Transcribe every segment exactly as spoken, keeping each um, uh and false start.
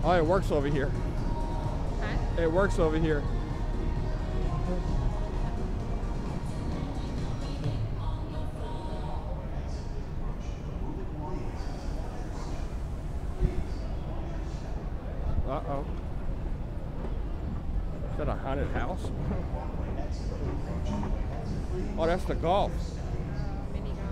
Oh, it works over here. Huh? It works over here. Uh-oh. Is that a haunted house? Oh, that's the golf. Mini golf.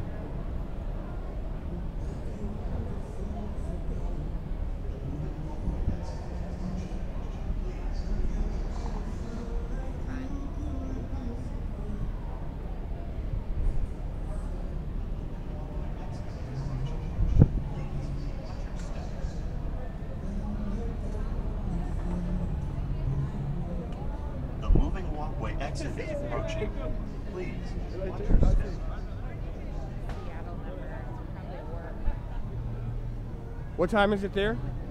The moving walkway exit is approaching. Please watch your step. Seattle number. It's probably work. What time is it there?